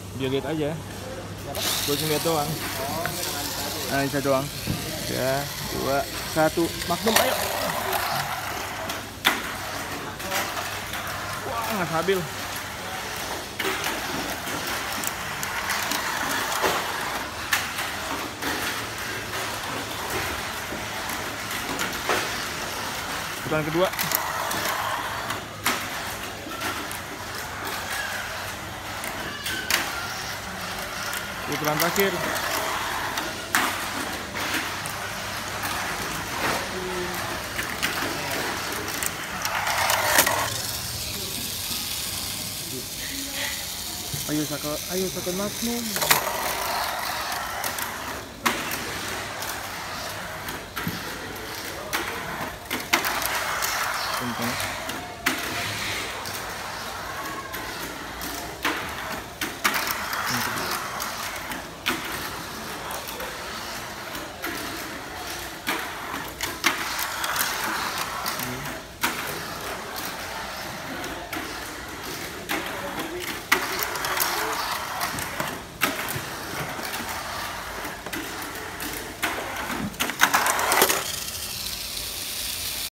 Dia lihat aja. Gue cuma lihat doang. Nah, bisa doang. 3, 2, 1. Magnum, ayo. Wah, nggak stabil. Putaran kedua. Putaran terakhir. Ayo Saka Magnum.